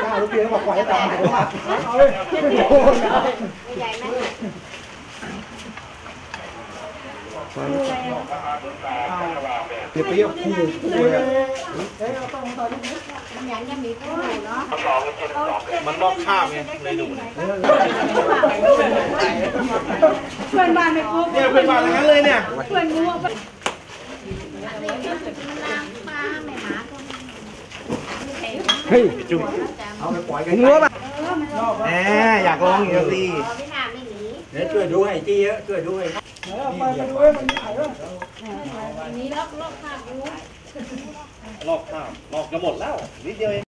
าลูกเพียงบอกปล่อยให้ตามไปว่าเอาเลยใหญ่ไหมเดี๋ยวไปเอาคู่เลยมันยังมีคู่เนาะมันนอกข้ามไงเลยดูเพื่อนบ้านไม่ครบเนี่ยเพื่อนบ้านทั้งนั้นเลยเนี่ยเพื่อนงูมันล้างปลาไม่หมาเฮ้ยจุ๊บเอาไปปล่อยกันงัวป่ะแหมอยากลองอยู่สิไม่น่าไม่หนีเดี๋ยวช่วยดูให้จี้เยอะช่วยดูให้ไปดูให้มันใหญ่ด้วยนี้ลอกข้าวรู้ลอกข้ามลอกจะหมดแล้วนิดเดียวเอง